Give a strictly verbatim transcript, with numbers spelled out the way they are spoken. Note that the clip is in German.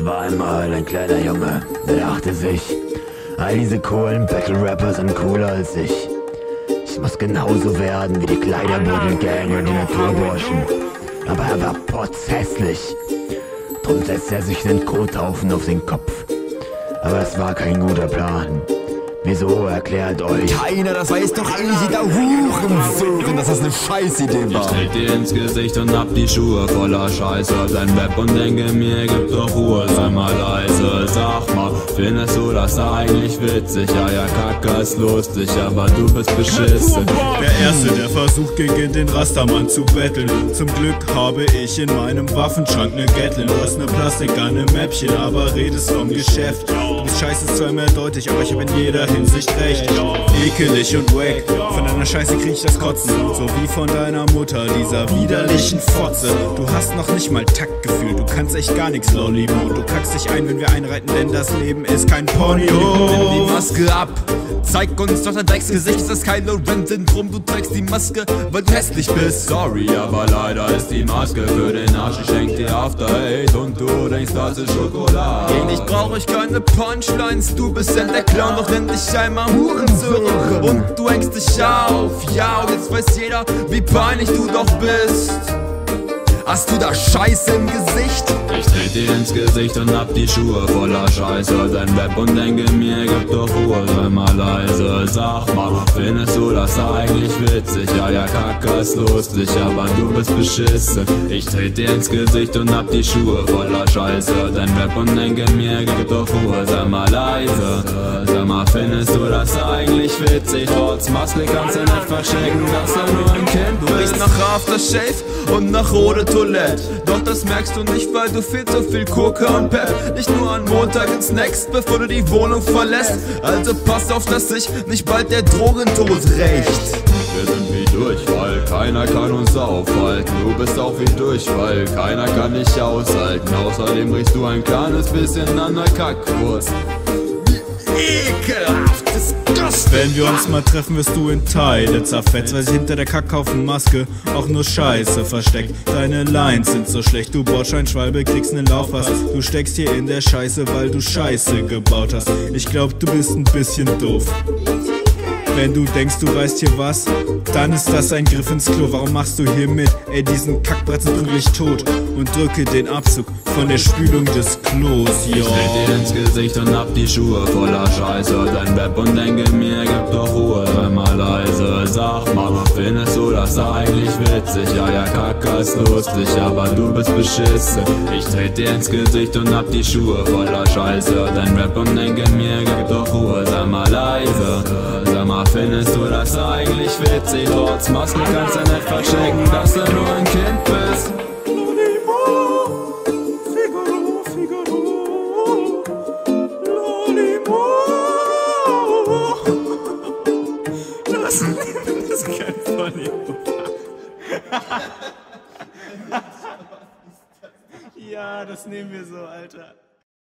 war einmal ein kleiner Junge, der dachte sich, all diese coolen Battle-Rapper sind cooler als ich. Ich muss genauso werden wie die Kleiderbeutel-Gang und die Naturburschen. Aber er war potzhässlich. Drum setzt er sich den Kothaufen auf den Kopf. Aber es war kein guter Plan. Wieso, erklärt euch? Keiner, das weiß doch eh jeder Hurensohn, dass das eine Scheißidee war. Ich tritt dir ins Gesicht und hab die Schuhe voller Scheiße. Dein Rap und denke mir, gib doch Ruhe, sei mal leise. Sag mal, findest du das eigentlich witzig? Ja, ja, Kacke ist lustig, aber du bist beschissen. Der Erste, der versucht gegen den Rastermann zu betteln. Zum Glück habe ich in meinem Waffenschrank ne Gatling. Du hast ne Plastikgun, ne Mäppchen, aber redest vom Geschäft. Du bist scheiße zwar mehrdeutig, aber ich hab in jeder Hinsicht recht. Ekelig und wack, von deiner Scheiße krieg ich das Kotzen. So wie von deiner Mutter, dieser widerlichen Fotze. Du hast noch nicht mal Taktgefühl, du kannst echt gar nix, Lolli. Und du kackst dich ein, wenn wir einreiten, denn das Leben ist kein Pony. Nimm die Maske ab, zeig uns doch dein Drecksgesicht. Ist das kein Lorenz-Syndrom? Du trägst die Maske, weil du hässlich bist. Sorry, aber leider ist die Maske für den Arsch. Ich schenk dir After Eight und du denkst, das ist Schokolade. Gegen dich brauch ich keine Punchlines, du bist denn der Clown, doch nenn dich einmal Hurensohn. Und du hängst dich auf, ja, und jetzt weiß jeder, wie peinlich du doch bist. Hast du da Scheiße im Gesicht? Ich tritt dir ins Gesicht und hab die Schuhe voller Scheiße. Dein Rap und denke mir, gib doch Ruhe, sei mal leise. Sag mal, findest du das eigentlich witzig? Ja, ja, Kacke ist lustig, aber du bist beschissen. Ich tritt dir ins Gesicht und hab die Schuhe voller Scheiße. Dein Rap und denke mir, gib doch Ruhe, sei mal leise. Sag mal, findest du das eigentlich witzig? Trotz Maske kannst du nicht verstecken, dass du nur ein Kind bist. Du riechst nach Aftershave und nach rote Toilette. Doch das merkst du nicht, weil du viel zu viel Koke und Pep. Nicht nur an Montag ins Next, bevor du die Wohnung verlässt. Also pass auf, dass sich nicht bald der Drogentod rächt. Wir sind wie Durchfall, keiner kann uns aufhalten. Du bist auch wie Durchfall, keiner kann dich aushalten. Außerdem riechst du ein kleines bisschen an der Kackwurst. Ekelhaft, disgusting. Wenn wir uns mal treffen, wirst du in Teile zerfetzt, weil sich hinter der Kackhaufenmaske auch nur Scheiße versteckt. Deine Lines sind so schlecht, du Bordscheinschwalbe, kriegst nen Laufpass. Du steckst hier in der Scheiße, weil du Scheiße gebaut hast. Ich glaub, du bist ein bisschen doof. Wenn du denkst, du weißt hier was, dann ist das ein Griff ins Klo. Warum machst du hier mit? Ey, diesen Kackbratzen prügel ich tot und drücke den Abzug von der Spülung des Klos, yo. Ich tritt dir ins Gesicht und hab die Schuhe voller Scheiße. Dein Rap und denke mir, gib doch Ruhe, sei mal leise. Sag mal, findest du das eigentlich witzig? Ja, ja, Kacke ist lustig, aber du bist beschissen. Ich tritt dir ins Gesicht und hab die Schuhe voller Scheiße. Dein Rap und denke mir, gib doch Ruhe, sei mal leise. Sag mal, findest du das eigentlich witzig? Trotz Maske kannst du nicht verstecken, dass du nur ein Kind bist. Das ist kein Funny. Ja, das nehmen wir so, Alter.